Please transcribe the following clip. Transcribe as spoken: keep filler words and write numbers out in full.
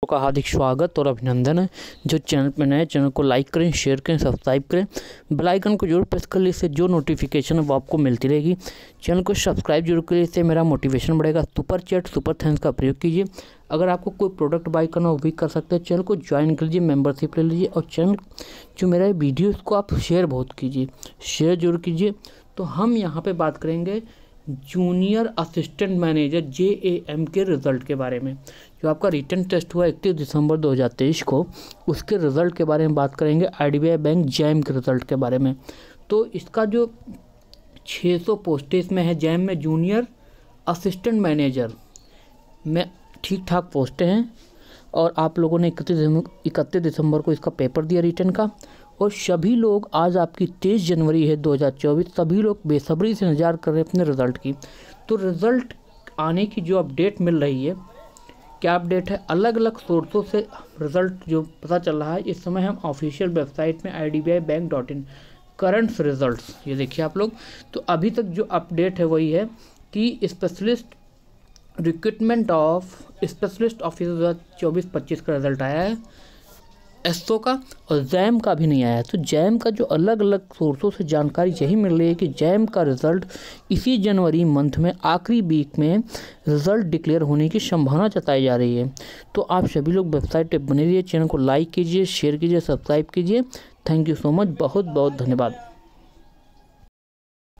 का हार्दिक स्वागत और अभिनंदन है। जो चैनल पर नए, चैनल को लाइक करें, शेयर करें, सब्सक्राइब करें, बेल आइकन को जरूर प्रेस कर लीजिए, इससे जो नोटिफिकेशन है वो आपको मिलती रहेगी। चैनल को सब्सक्राइब जरूर करिए, इससे मेरा मोटिवेशन बढ़ेगा। सुपर चैट, सुपर थैंक्स का प्रयोग कीजिए। अगर आपको कोई प्रोडक्ट बाय करना हो वो भी कर सकते हैं। चैनल को ज्वाइन कर लीजिए, मेम्बरशिप ले लीजिए और चैनल जो मेरा वीडियो उसको आप शेयर बहुत कीजिए, शेयर जरूर कीजिए। तो हम यहाँ पर बात करेंगे junior assistant manager J A M के रिज़ल्ट के बारे में। जो आपका रिटन टेस्ट हुआ इकतीस दिसंबर दो हज़ार तेईस को, उसके रिज़ल्ट के बारे में बात करेंगे। I D B I bank JAM के रिज़ल्ट के बारे में। तो इसका जो छह सौ पोस्टें इसमें है जैम में, जूनियर असिस्टेंट मैनेजर में ठीक ठाक पोस्टें हैं। और आप लोगों ने इकतीस इकतीस दिसंबर को इसका पेपर दिया रिटन का। और सभी लोग, आज आपकी तेईस जनवरी है दो हज़ार चौबीस, सभी लोग बेसब्री से इंतजार कर रहे हैं अपने रिज़ल्ट की। तो रिज़ल्ट आने की जो अपडेट मिल रही है, क्या अपडेट है, अलग अलग सोर्सों से रिज़ल्ट जो पता चल रहा है। इस समय हम ऑफिशियल वेबसाइट में I D B I bank dot in current results, ये देखिए आप लोग। तो अभी तक जो अपडेट है वही है कि specialist recruitment of specialist officer दो हज़ार चौबीस पच्चीस का रिज़ल्ट आया है एसओ का, और जैम का भी नहीं आया है। तो जैम का जो अलग अलग सोर्सों से जानकारी यही मिल रही है कि जैम का रिज़ल्ट इसी जनवरी मंथ में आखिरी वीक में रिज़ल्ट डिक्लेयर होने की संभावना जताई जा रही है। तो आप सभी लोग वेबसाइट पर बने रहिए, चैनल को लाइक कीजिए, शेयर कीजिए, सब्सक्राइब कीजिए। थैंक यू सो मच, बहुत बहुत धन्यवाद।